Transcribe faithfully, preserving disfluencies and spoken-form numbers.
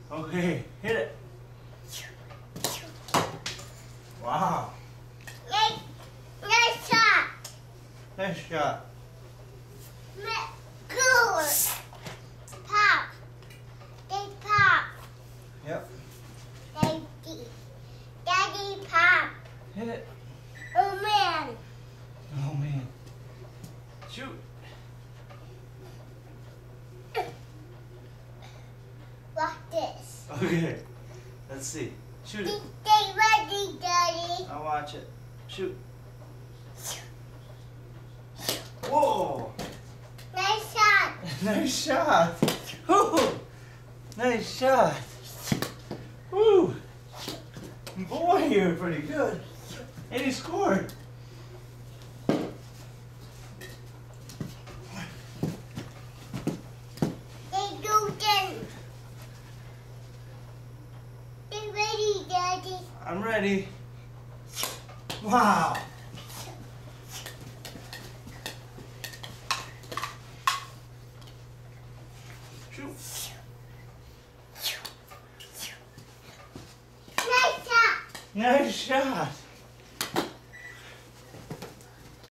Okay, hit it. Wow. Nice, nice shot. Nice shot. Good. Pop. They pop. Yep. Daddy. Daddy pop. Hit it. Oh man. Oh man. Shoot. Watch this. Okay. Let's see. Shoot it. Stay ready, Daddy. I'll watch it. Shoot. Whoa. Nice shot. Nice shot. Woo. Nice shot. Woo. Boy, you were pretty good. And he scored. They go then. Stay ready, Daddy. I'm ready. Wow. Shoot. Nice shot. Nice shot.